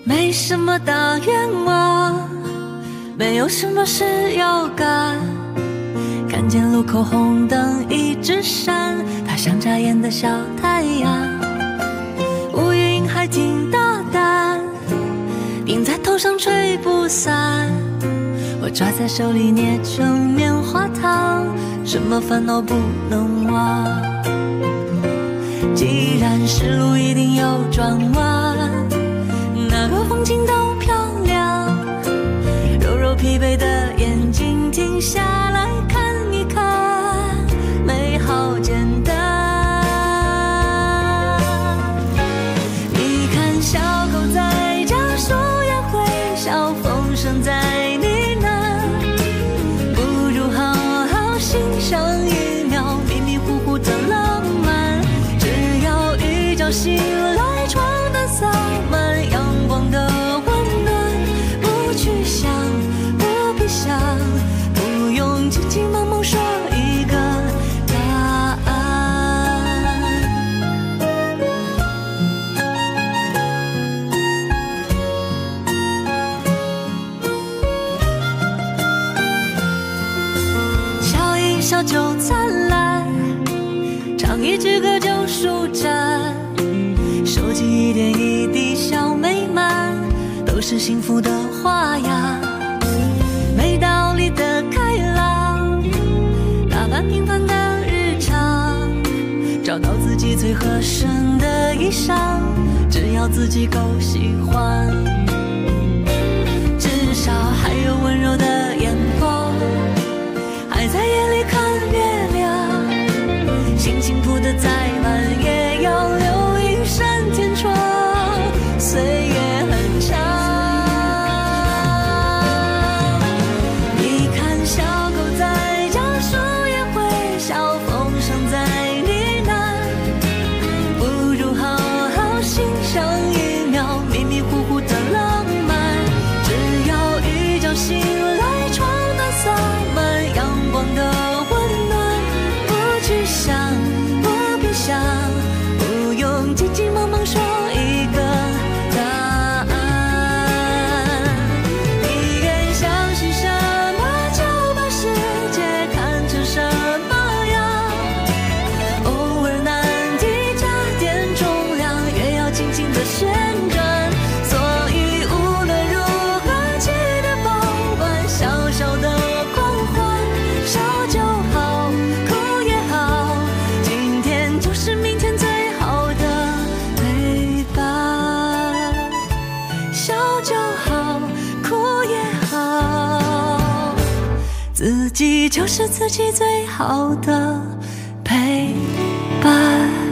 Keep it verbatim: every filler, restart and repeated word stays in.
没什么大愿望，没有什么事要干。看见路口红灯一直闪，它像眨眼的小太阳。乌云还挺大胆，顶在头上吹不散。我抓在手里捏成棉花糖，什么烦恼不能忘？既然是路一定有转弯，哪个风景都漂亮。揉揉疲惫的眼睛，停下来看一看，美好简单。你看小狗在家，树叶会笑，风声在呢喃，不如好好欣赏一秒迷迷糊糊的浪漫。只要一觉醒来，床单洒满阳光的温暖，不去想，不必想，不用急急忙忙说一个答案。笑一笑就灿烂，唱一支歌就舒展，收集一点一滴小美满，都是幸福的花样。没道理的开朗，打扮平凡的日常，找到自己最合身的衣裳，只要自己够喜欢。至少还有温柔的眼光，还在夜里看月亮，心情谱得再慢也要留一扇天窗，岁月很长。你看小狗在家，树叶会笑，风声在呢喃，不如好好欣赏一秒迷迷糊糊的浪漫。只要一觉醒来，床单洒满阳光的温暖，不去想，不必想，不用急急忙忙说一个答案。你愿相信什么，就把世界看成什么样。偶尔难题加点重量，越要轻轻地旋转。所以无论如何，记得保管小小的狂欢，笑就好，哭也好，今天就是明天最好的陪伴。笑就好，哭也好，自己就是自己最好的陪伴。